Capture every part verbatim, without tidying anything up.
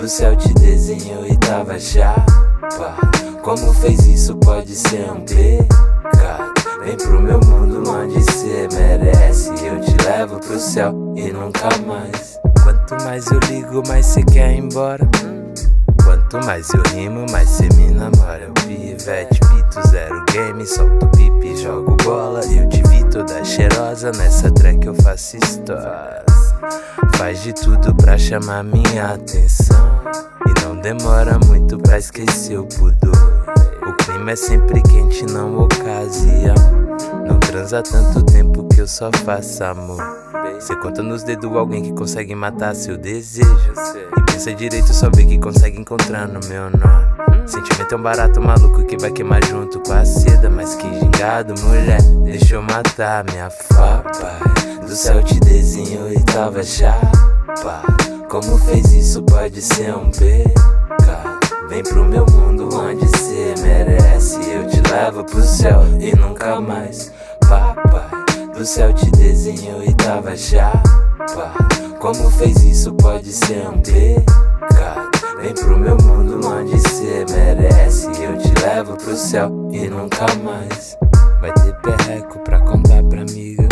do céu te desenhou e tava chapa. Como fez isso pode ser um pecado. Vem pro meu mundo onde cê merece. Eu te levo pro céu e nunca mais. Quanto mais eu ligo, mais cê quer ir embora. Quanto mais eu rimo, mais cê me namora. Pivete, pito, zero game, solto pipi, jogo bola. Eu te vi toda cheirosa, nessa track eu faço história. Faz de tudo pra chamar minha atenção e não demora muito pra esquecer o pudor. O clima é sempre quente, não ocasião. Não transa tanto tempo que eu só faço amor. Cê conta nos dedos alguém que consegue matar seu desejo. E pensa direito, só vê que consegue encontrar no meu nome. Sentimento é um barato maluco que vai queimar junto com a seda. Mas que gingado, mulher, deixa eu matar minha papai. Do céu te desenhou e tava chapa. Como fez isso pode ser um pecado. Vem pro meu mundo onde cê merece. Eu te levo pro céu e nunca mais. Papai, do céu te desenhou e tava chapa. Como fez isso pode ser um pecado. Vem pro meu mundo onde cê merece. Eu te levo pro céu e nunca mais. Vai ter perreco pra contar pra amiga.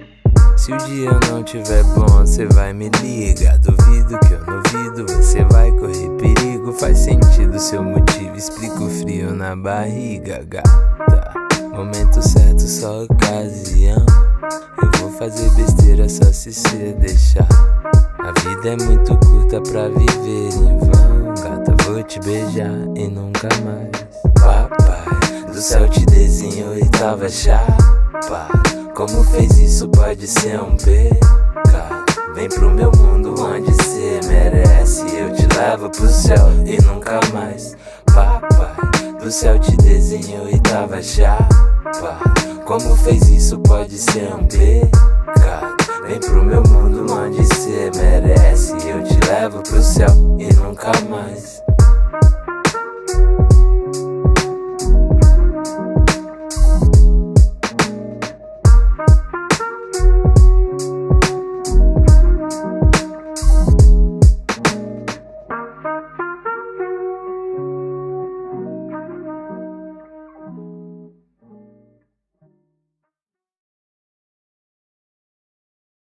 Se o dia não tiver bom, cê vai me ligar. Duvido que eu não ouvido, você vai correr perigo. Faz sentido seu motivo, explica o frio na barriga, gata. Momento certo, só ocasião. Eu vou fazer besteira só se cê deixar. A vida é muito curta pra viver em vão. Gata, vou te beijar e nunca mais. Papai, do céu te desenhou e tava chapa. Como fez isso pode ser um pecado. Vem pro meu mundo onde cê merece. Eu te levo pro céu e nunca mais. Papai, do céu te desenhou e tava chapa. Como fez isso pode ser um pecado. Vem pro meu mundo onde cê merece. Eu te levo pro céu e nunca mais.